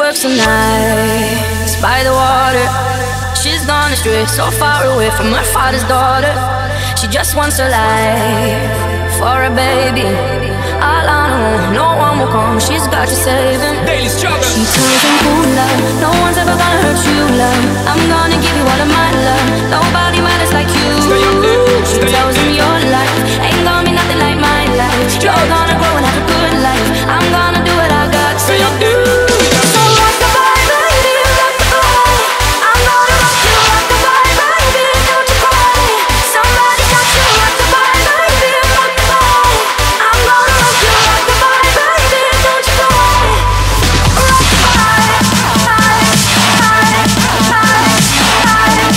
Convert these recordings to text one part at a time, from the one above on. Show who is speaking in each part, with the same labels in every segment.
Speaker 1: works the nights by the water. She's gone astray, so far away from her father's daughter. She just wants a life for a baby. All on her own, no one will come. She's got to save him.
Speaker 2: Daily struggle.
Speaker 1: She tells him, ooh, love, no one's ever gonna hurt you, love. I'm gonna give you all of my love. Nobody matters like you. She tells him your life ain't gonna be nothing like my life. You're gonna grow and have a good life. I'm gonna do what I got to do. So rock-a-bye, baby, rock-a-bye. I'm gonna rock you, rock-a-bye, baby, don't you cry. Somebody got you, rock-a-bye, baby, rock-a-bye. I'm gonna rock you, rock-a-bye, baby, don't you cry. Rock-a-bye, bye, bye, bye, bye, bye,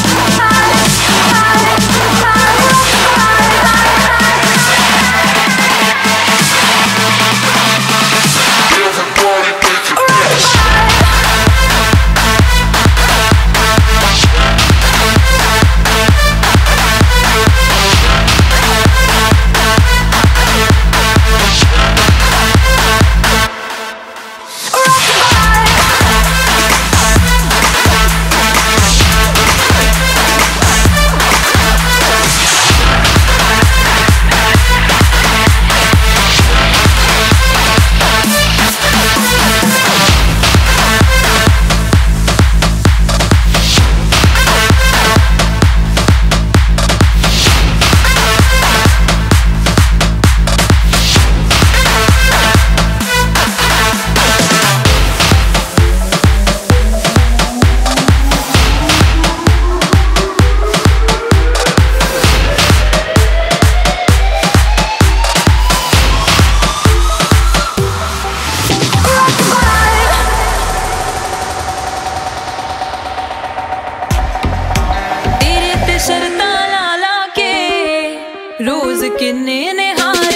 Speaker 3: रोज किन्ने ने हार